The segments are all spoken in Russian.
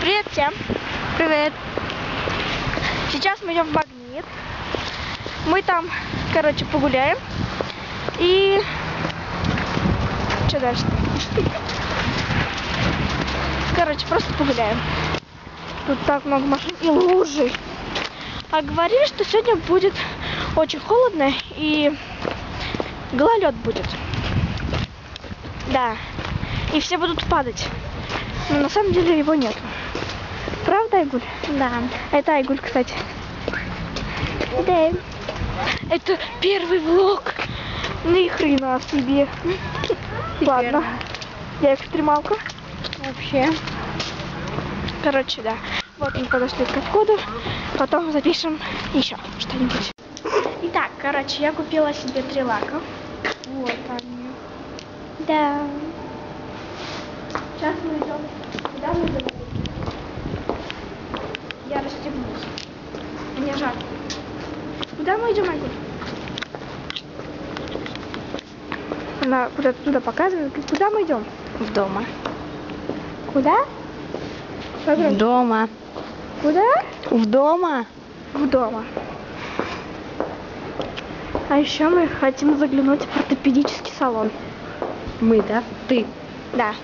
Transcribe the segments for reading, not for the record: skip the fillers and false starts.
Привет всем! Привет! Сейчас мы идем в Магнит. Мы там, короче, погуляем. И... Что дальше? Короче, просто погуляем. Тут так много машин и лужи. А говорили, что сегодня будет очень холодно и гололед будет. Да. И все будут падать. Но на самом деле его нет. Правда, Айгуль? Да. Это Айгуль, кстати. Да. Это первый влог. Ни хрена себе. Ладно. Я экстремалка. Вообще. Короче, да. Вот мы подошли к входу. Потом запишем еще что-нибудь. Итак, короче, я купила себе 3 лака. Вот они. Да. Сейчас мы идем. Куда мы идем? Я расстегнусь. Мне жарко. Куда мы идем, Айгуль? Она куда-то туда показывает. Куда мы идем? В дома. Куда? В дома. Куда? В дома. В дома. А еще мы хотим заглянуть в ортопедический салон. Мы, да? Ты. Да.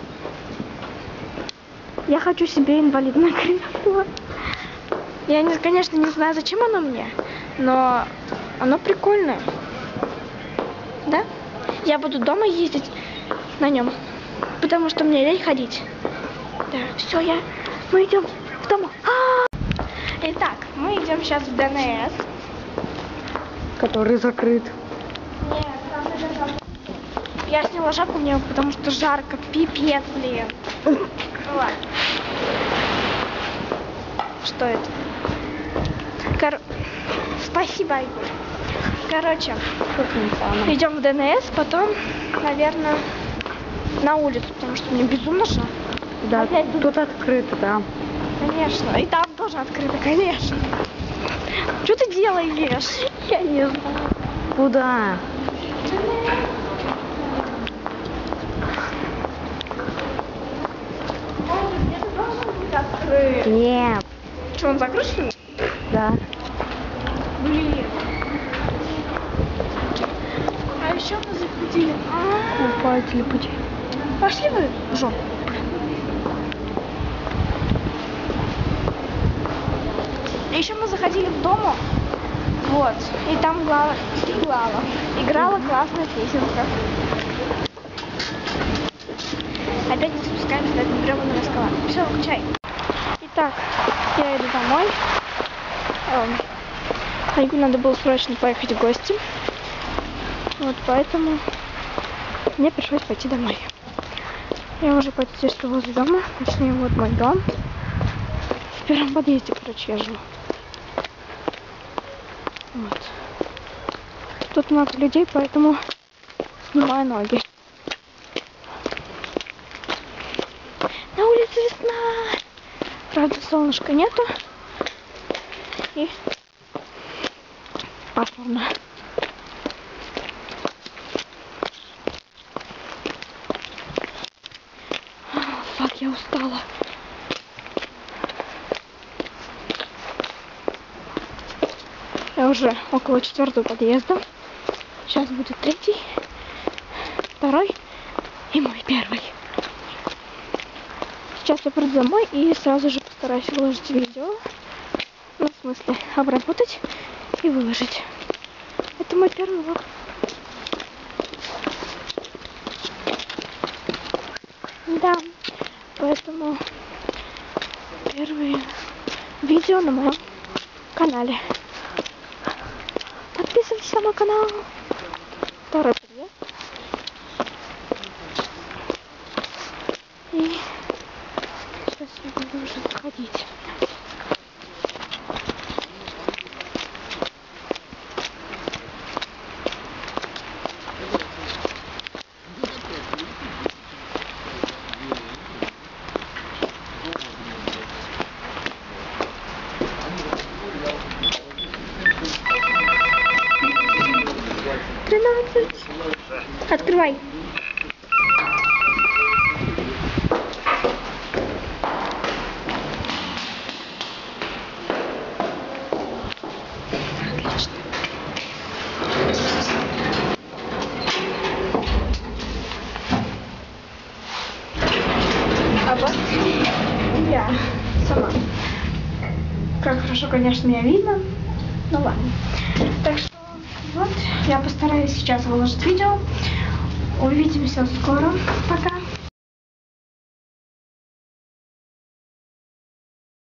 Я хочу себе инвалидное кресло. Я, конечно, не знаю, зачем оно мне, но оно прикольное. Да? Я буду дома ездить на нем, потому что мне лень ходить. Да, все, мы идем в дом. Итак, мы идем сейчас в ДНС. Который закрыт. Нет, там даже жопа. Я сняла жопу мне, потому что жарко, пипец, блин. Ладно. Что это? Спасибо, Айгуль. Короче, идем в ДНС, потом, наверное, на улицу, потому что мне безумно жарко. Да, тут открыто, да. Конечно, и там тоже открыто, конечно. Что ты делаешь? Я не знаю. Куда? Где-то должен быть открыт. Нет. Что, он закрыт, что ли? Да. Блин. А еще мы заходили. Купатели пути. Пошли вы в жопу. Еще мы заходили в дому. Вот. И там играла классная песенка. Опять не запускаемся до этого гребаного скала. Все, выключай. Итак, я иду домой. Айгу надо было срочно поехать в гости. Вот поэтому мне пришлось пойти домой. Я уже почти что возле дома. Точнее, вот мой дом. В первом подъезде, короче, я живу. Вот. Тут много людей, поэтому снимаю ноги. На улице весна. Правда, солнышка нету. И пасмурно. Фак, я устала. Я уже около 4-го подъезда. Сейчас будет 3-й, 2-й и мой 1-й. Сейчас я приду домой и сразу же постараюсь выложить видео. Ну, в смысле, обработать и выложить. Это мой 1-й влог. Да, поэтому первые видео на моем канале. Подписывайтесь на мой канал. 2-й подъезд. И сейчас я буду уже заходить. Открывай. знаю сама. Как хорошо, конечно, меня видно. Ну ладно. Так что вот, я постараюсь сейчас выложить видео. Увидимся скоро. Пока.